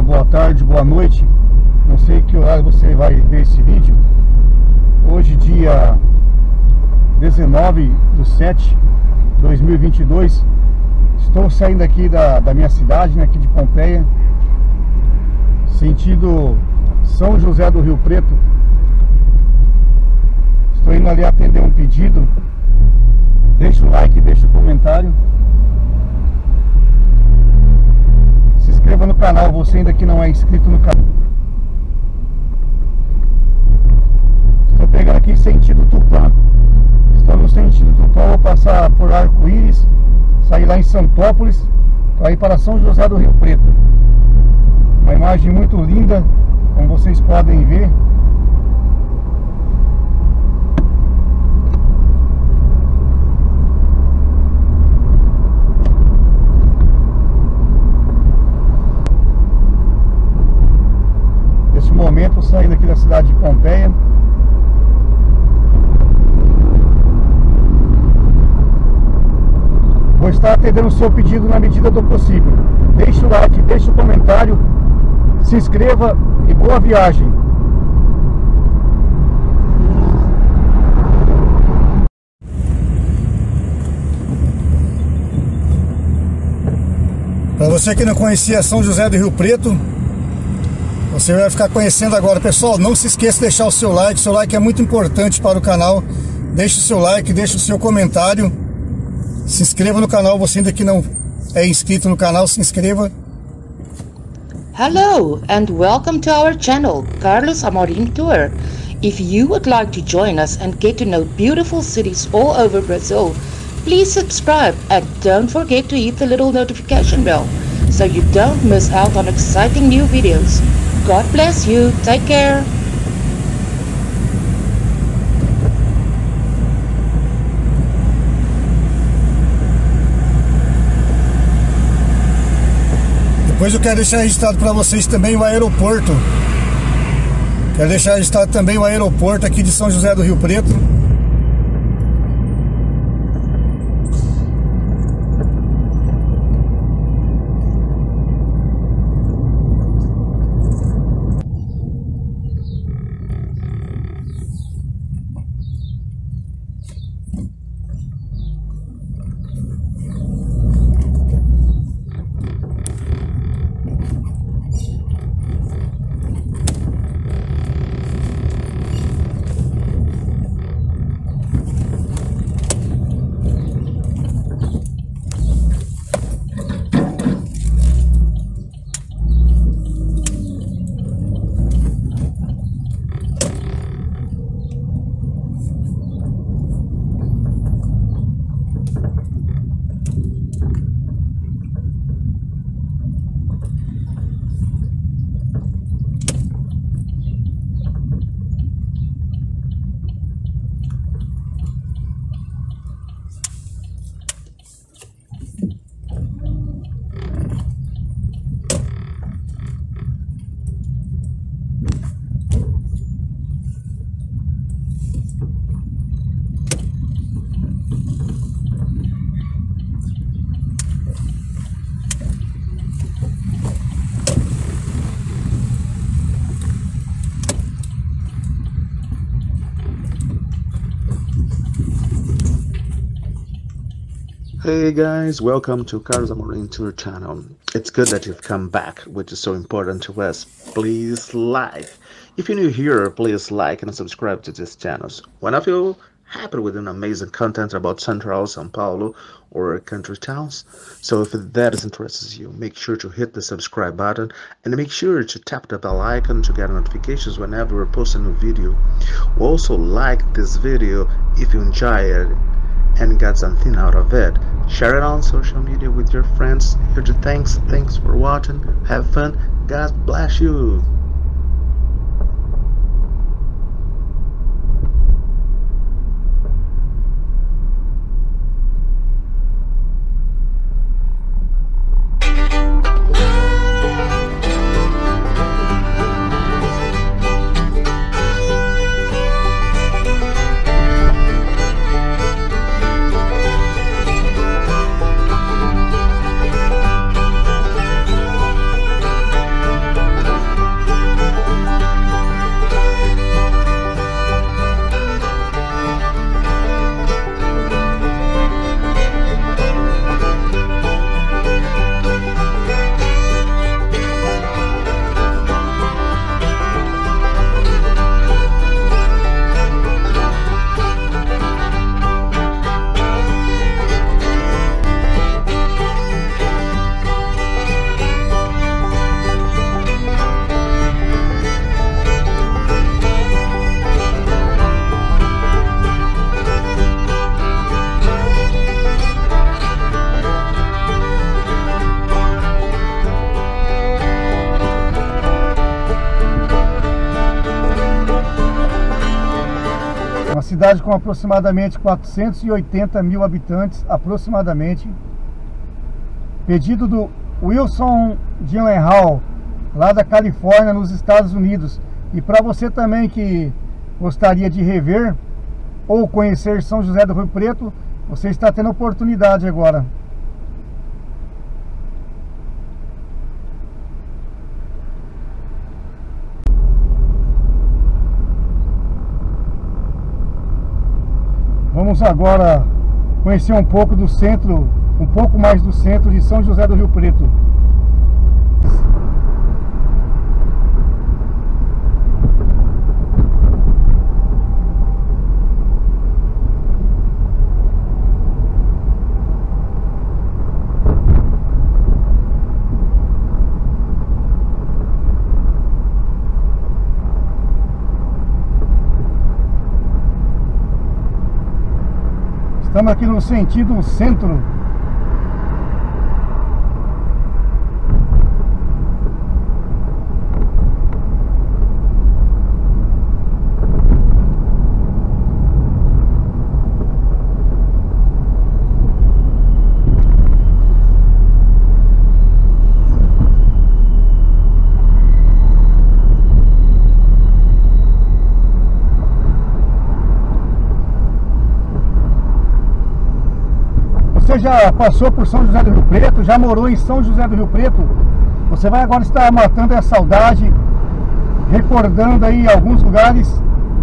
boa tarde, boa noite. Não sei que horário você vai ver esse vídeo. Hoje, dia 19/7/2022, estou saindo aqui da minha cidade, né, aqui de Pompeia, sentido São José do Rio Preto. Estou indo ali atender um pedido. Deixa o like, deixa o comentário. Se inscreva no canal, você ainda que não é inscrito no canal. Estou pegando aqui sentido Tupã. Estou no sentido Tupã, vou passar por Arco-Íris, sair lá em Santópolis, para ir para São José do Rio Preto. Uma imagem muito linda, como vocês podem ver. Nesse momento, saindo aqui da cidade de Pompeia. Vou estar atendendo o seu pedido na medida do possível. Deixe o like, deixe o comentário, se inscreva e boa viagem. Para você que não conhecia São José do Rio Preto, você vai ficar conhecendo agora. Pessoal, não se esqueça de deixar o seu like. Seu like é muito importante para o canal. Deixe o seu like, deixe o seu comentário. Se inscreva no canal, você ainda que não é inscrito no canal, se inscreva. Hello and welcome to our channel, Carlos Amorim Tour. If you would like to join us and get to know beautiful cities all over Brazil, please subscribe and don't forget to hit the little notification bell so you don't miss out on exciting new videos. God bless you. Take care. Depois eu quero deixar registrado para vocês também o aeroporto. Quero deixar registrado também o aeroporto aqui de São José do Rio Preto. Hey guys, welcome to Carlos Amorim Tour channel. It's good that you've come back, which is so important to us. Please like. If you're new here, please like and subscribe to these channels. When I feel happy with an amazing content about Central São Paulo or country towns. So if that interests you, make sure to hit the subscribe button and make sure to tap the bell icon to get notifications whenever we post a new video. Also like this video if you enjoy it and got something out of it. Share it on social media with your friends. Here's the thanks for watching. Have fun. God bless you. cidade com aproximadamente 480 mil habitantes, aproximadamente. Pedido do Wilson Gyllenhaal, lá da Califórnia, nos Estados Unidos. E para você também que gostaria de rever ou conhecer São José do Rio Preto, você está tendo oportunidade agora. Vamos agora conhecer um pouco do centro, um pouco mais do centro de São José do Rio Preto. Estamos aqui no sentido centro. Você já passou por São José do Rio Preto, já morou em São José do Rio Preto? Você vai agora estar matando a saudade, recordando aí alguns lugares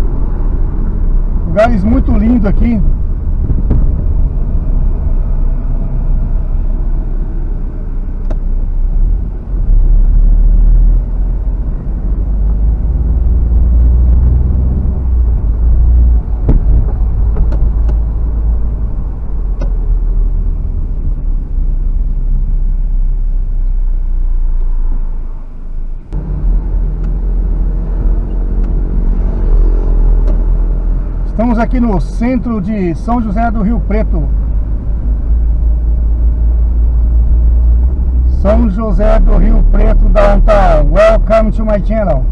muito lindos aqui. Estamos aqui no centro de São José do Rio Preto. São José do Rio Preto downtown. Welcome to my channel.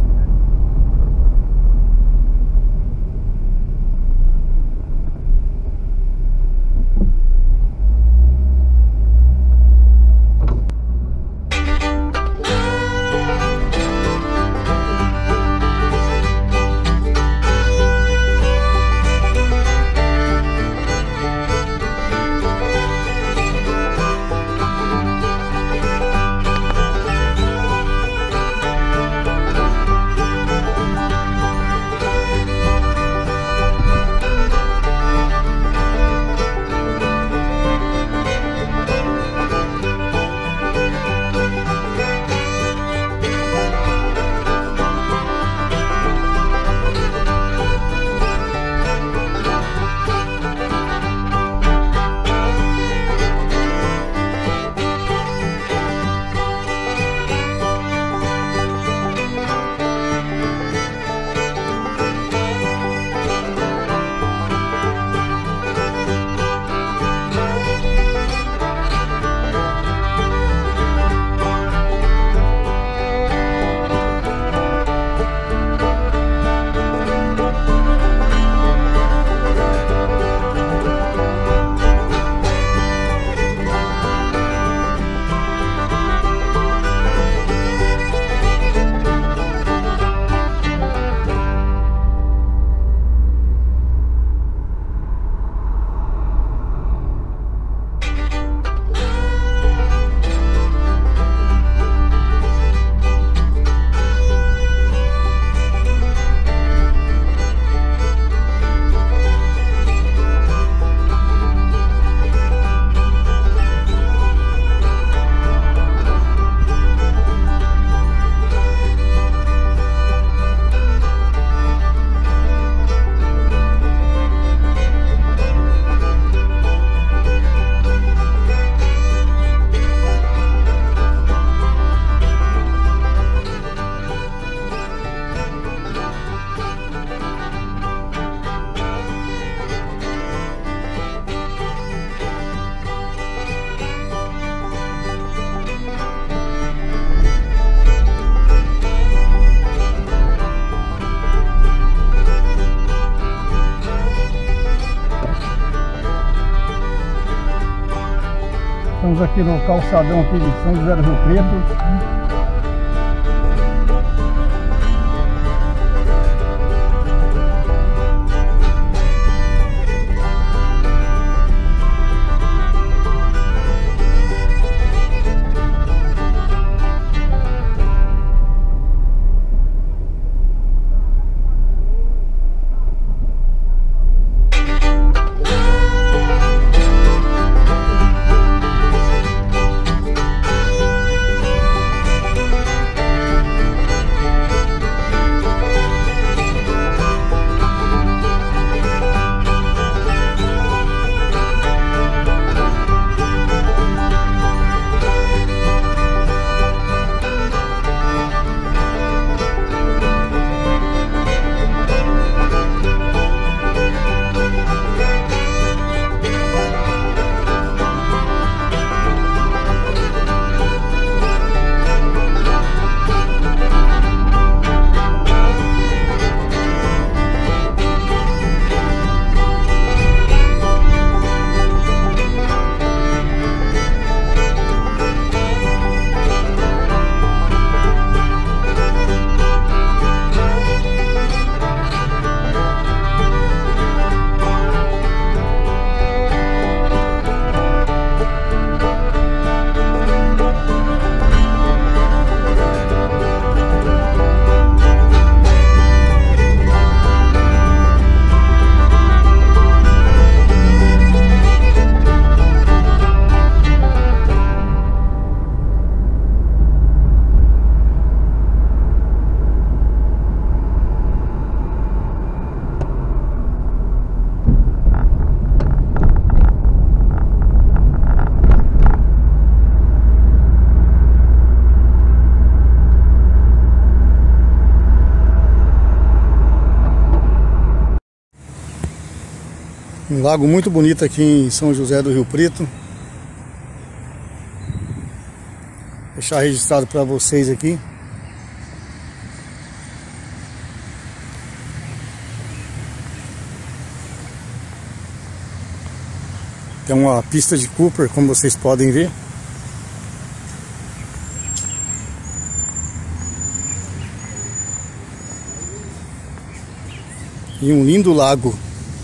Estamos aqui no calçadão aqui de São José do Rio Preto. Um lago muito bonito aqui em São José do Rio Preto. Vou deixar registrado para vocês aqui. Tem uma pista de Cooper, como vocês podem ver. E um lindo lago.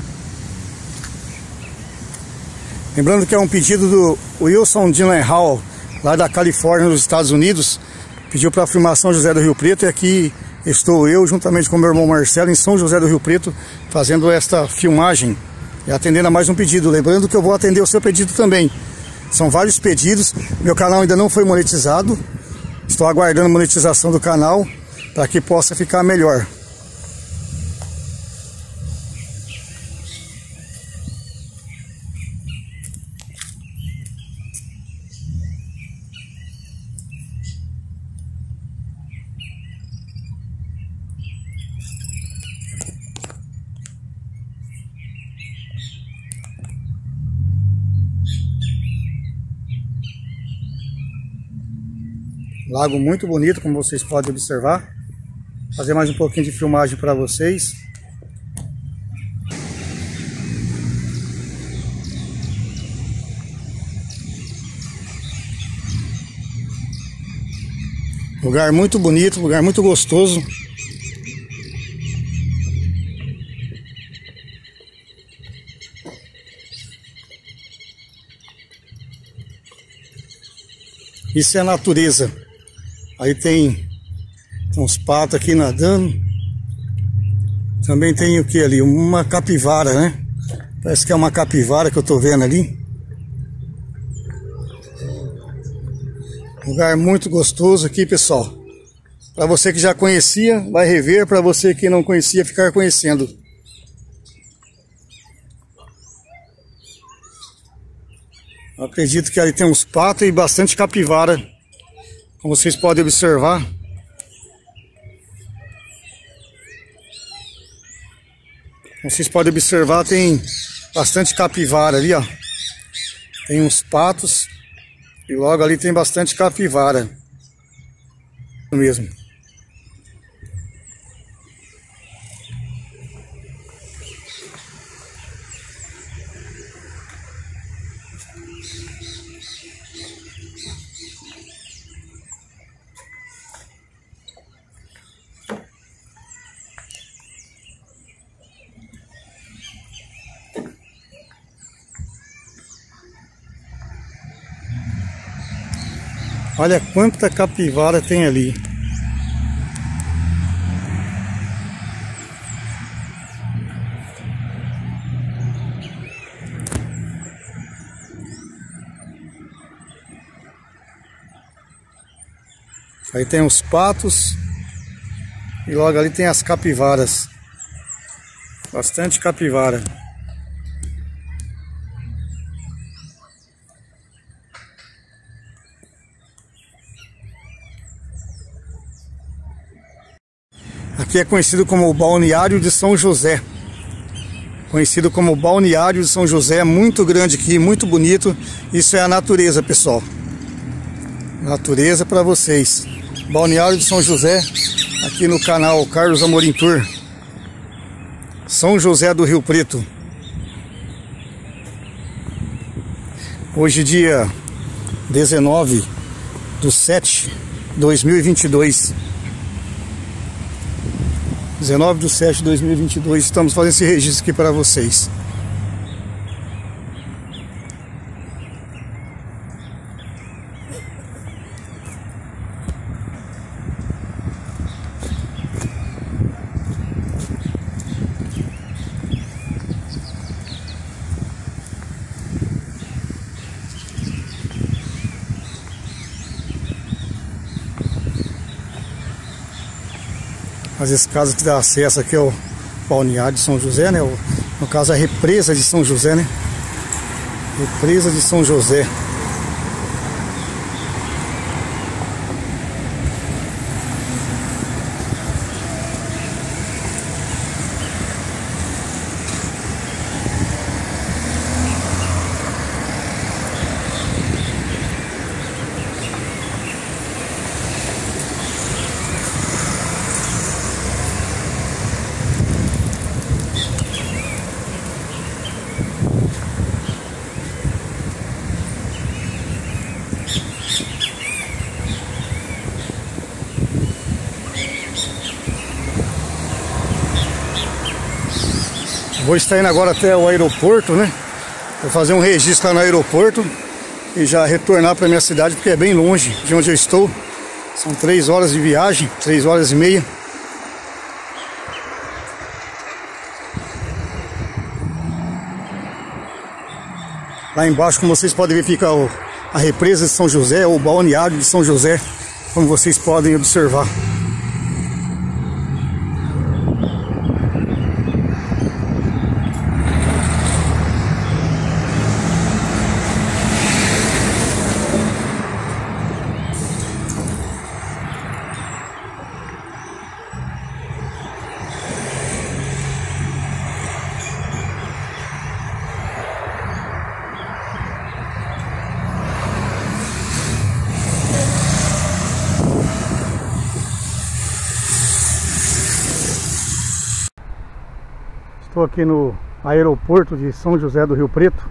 Lembrando que é um pedido do Wilson Dillenhall, lá da Califórnia, nos Estados Unidos. Pediu para a filmação José do Rio Preto, e aqui estou eu, juntamente com meu irmão Marcelo, em São José do Rio Preto, fazendo esta filmagem e atendendo a mais um pedido. Lembrando que eu vou atender o seu pedido também. São vários pedidos, meu canal ainda não foi monetizado. Estou aguardando a monetização do canal para que possa ficar melhor. Lago muito bonito, como vocês podem observar. Vou fazer mais um pouquinho de filmagem para vocês. Lugar muito bonito, lugar muito gostoso. Isso é a natureza. Aí tem uns patos aqui nadando. Também tem o que ali? Uma capivara, né? Parece que é uma capivara que eu tô vendo ali. Lugar muito gostoso aqui, pessoal. Para você que já conhecia, vai rever. Para você que não conhecia, ficar conhecendo. Eu acredito que ali tem uns patos e bastante capivara, como vocês podem observar. Como vocês podem observar, tem bastante capivara ali, ó. Tem uns patos e logo ali tem bastante capivara. Mesmo. Olha quanta capivara tem ali. Aí tem os patos e logo ali tem as capivaras. Bastante capivara. Aqui é conhecido como o Balneário de São José. Conhecido como o Balneário de São José, muito grande aqui, muito bonito. Isso é a natureza, pessoal. Natureza para vocês. Balneário de São José, aqui no canal Carlos Amorim Tour. São José do Rio Preto. Hoje dia 19/7/2022. 19/7/2022, estamos fazendo esse registro aqui para vocês. As escadas que dá acesso aqui ao Balneário de São José, né? No caso a represa de São José, né? Represa de São José. Vou estar indo agora até o aeroporto, né? Vou fazer um registro lá no aeroporto e já retornar para minha cidade, porque é bem longe de onde eu estou. São 3 horas de viagem, 3 horas e meia. Lá embaixo, como vocês podem ver, fica a represa de São José, ou o balneário de São José, como vocês podem observar. Estou aqui no aeroporto de São José do Rio Preto.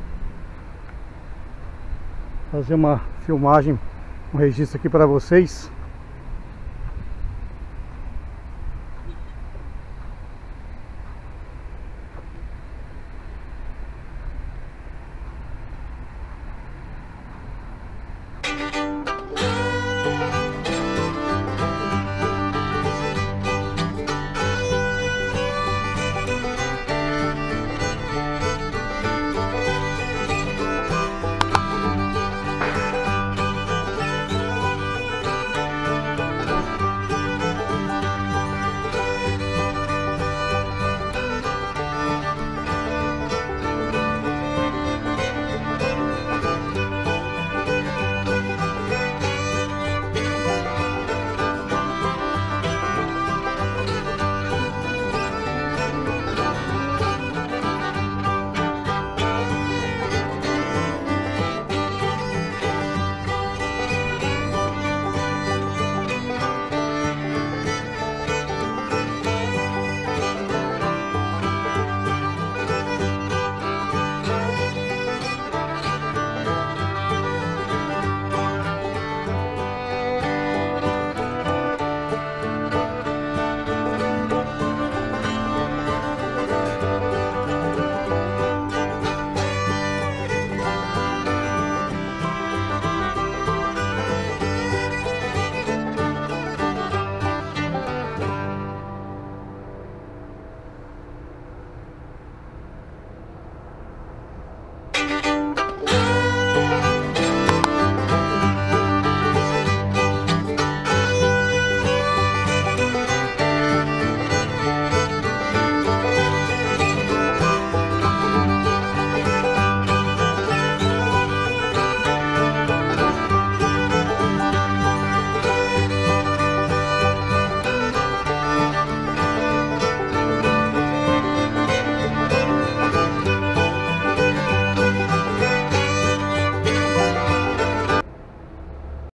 Fazer uma filmagem, um registro aqui para vocês.